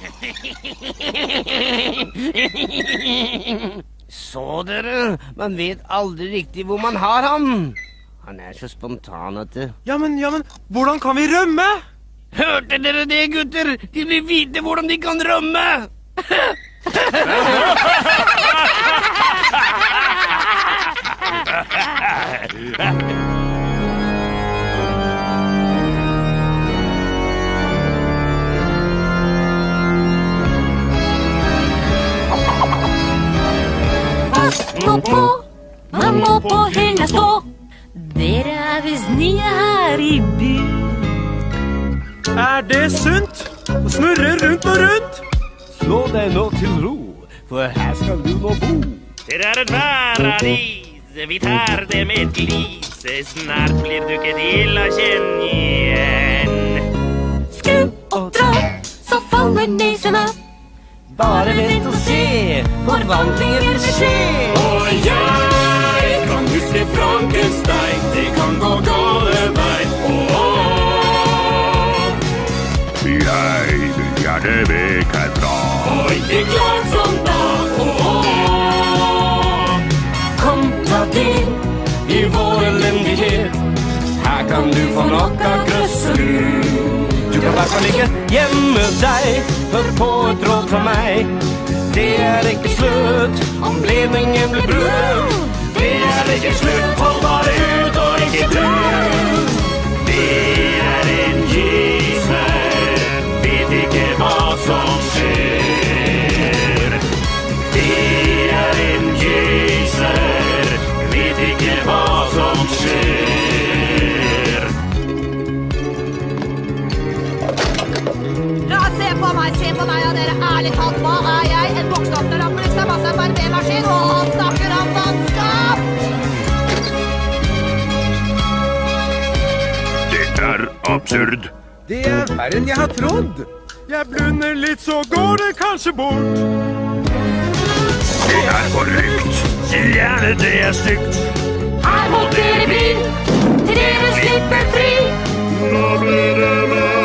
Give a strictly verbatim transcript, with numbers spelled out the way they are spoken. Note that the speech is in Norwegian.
Så dere, man vet aldri riktig hvor man har han. Han er så spontan at det... Ja, men, ja, men, hvordan kan vi rømme? Hørte dere det, gutter? De vil vite hvordan de kan rømme. Nå på, man må på hylla stå. Dere er visst nye her i byen. Er det sunt? Snurre rundt og rundt? Slå deg nå til ro, for her skal du nå bo. Det er et paradis, vi tar det med et glis. Snart blir du ikke til å kjenne igjen. Skru og dra, så faller nesen av. Bare vent og se, forvandlingen vil skje. Og jeg kan huske Frankenstein, det kan gå gale vei. Jeg vil gjerne vekk herfra. Og ikke klart som da. Kom, ta del i vår elendighet. Her kan du få nok av grøssel. Du kan bare ikke gjemme deg. Hør på et råd fra meg. Det er ikke slutt om ledningen blir brutt. Det er ikke slutt, hold bare ut og ikke død. Det er en gyser, vet ikke hva som skjer. Det er en gyser, vet ikke hva som skjer. Se på meg, se på meg, og dere ærlig talt, hva er jeg? En bokstavterapp, liksom, altså en barbermaskin, og han snakker om vannskap! Det er absurd. Det er verre enn jeg har trodd. Jeg blunder litt, så går det kanskje bort. Det er forrykt. Sier gjerne det er stygt. Her må dere bli, til dere slipper fri. Nå blir det med.